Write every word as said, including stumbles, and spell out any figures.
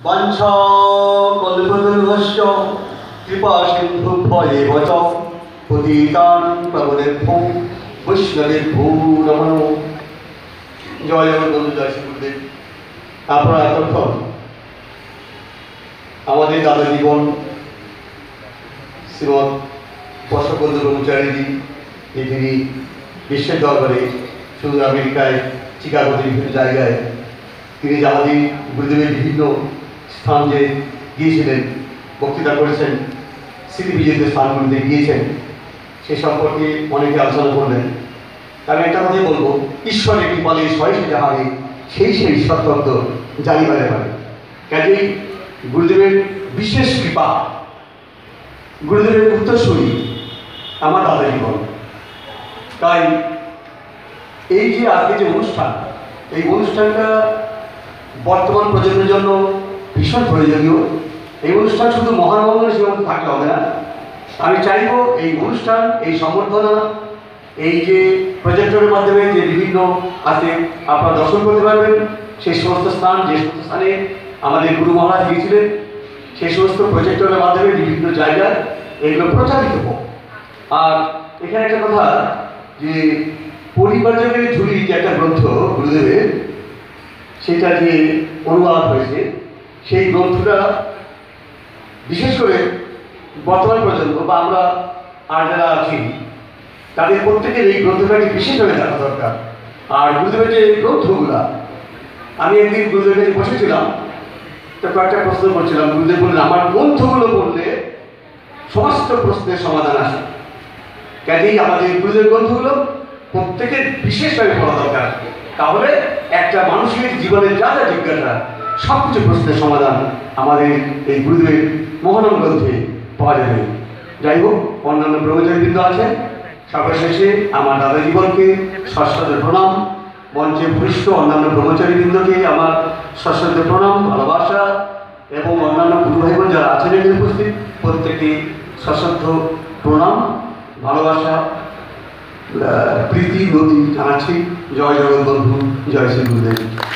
বাঞ্ছা কল্পতরুশ্চ কৃপা সিন্ধুভ্যেব চ পতিতান পাবনেভ্যো বৈষ্ণবেভ্যো নমো নমঃ। জয় জগদ্গুরু, জয় শ্রী গুরুদেব। আপনারা এতক্ষণ আমাদের দাদা জীবন শ্রীমৎ বর্ষপঞ্চ ব্রহ্মচারীজি, যে তিনি বিশ্বের দরবারে শুধু আমেরিকায়, চিকাগোতে বিভিন্ন জায়গায় তিনি আমাদের গুরুদেবের বিভিন্ন স্থান যে গিয়েছিলেন, বক্তৃতা করেছেন, স্মৃতিবিজড়িত স্থানগুলিতে গিয়েছেন, সে সম্পর্কে অনেকে আলোচনা করলেন। আমি একটা কথাই বলবো, ঈশ্বরের কৃপালে সয়সে যাহারে সেই সেই ঈশ্বরতত্ত্ব জানিবারে পারে। কাজেই গুরুদেবের বিশেষ কৃপা, গুরুদেবের উত্তরসূরি আমার দাদা জীবন। তাই এই যে আজকে যে অনুষ্ঠান, এই অনুষ্ঠানটা বর্তমান প্রজন্মের জন্য ভীষণ প্রয়োজনীয়। এই অনুষ্ঠান শুধু মহানগরের জীবন থাকলে হবে না। আমি চাইব এই অনুষ্ঠান, এই সম্বর্ধনা, এই যে প্রজেক্টরের মাধ্যমে যে বিভিন্ন আছে আপনারা দর্শন করতে পারবেন, সেই সমস্ত স্থান, যে সমস্ত স্থানে আমাদের গুরু মহারাজ গিয়েছিলেন, সেই সমস্ত প্রজেক্টরের মাধ্যমে বিভিন্ন জায়গায় এগুলো প্রচারিত হোক। আর এখানে একটা কথা, যে পরিবারের ঝুলি যে একটা গ্রন্থ গুরুদেবের, সেটা যে অনুবাদ হয়েছে, সেই গ্রন্থটা বিশেষ করে বর্তমান প্রজন্ম বা আমরা আর যারা আছি তাদের প্রত্যেকের এই গ্রন্থটাকে বিশেষভাবে জানা দরকার। আর গুরুদেবের যে গ্রন্থগুলা, আমি একদিন গুরুদেবের কাছে বসেছিলাম, তো কয়েকটা প্রশ্ন করছিলাম। গুরুদেব বললেন, আমার গ্রন্থগুলো পড়লে সমস্ত প্রশ্নের সমাধান আসে। কাজেই আমাদের গুরুদেবের গ্রন্থগুলো প্রত্যেকের বিশেষভাবে পড়া দরকার। তাহলে একটা মানুষের জীবনের যা যা জিজ্ঞাসা, সব কিছু প্রশ্নের সমাধান আমাদের এই গুরুদেবের মহানাম গ্রন্থে পাওয়া যাবে। যাই হোক, অন্যান্য ব্রহ্মচারীবৃন্দ আছেন, সর্বশেষে আমার দাদা জীবনকে সশ্রদ্ধ প্রণাম, মঞ্চে ভূমিষ্ঠ অন্যান্য ব্রহ্মচারীবৃন্দকে আমার সশ্রদ্ধ প্রণাম, ভালোবাসা, এবং অন্যান্য গুরু ভাই বোন যারা আছেন এখানে উপস্থিত, প্রত্যেকে সশ্রদ্ধ প্রণাম, ভালোবাসা, প্রীতি নদী জানাচ্ছি। জয় জগৎবন্ধু, জয় শ্রী গুরুদেব।